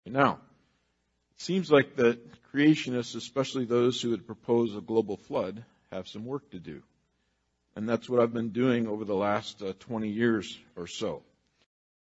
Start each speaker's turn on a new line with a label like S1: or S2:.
S1: Now, it seems like the creationists, especially those who would propose a global flood, have some work to do. And that's what I've been doing over the last 20 years or so.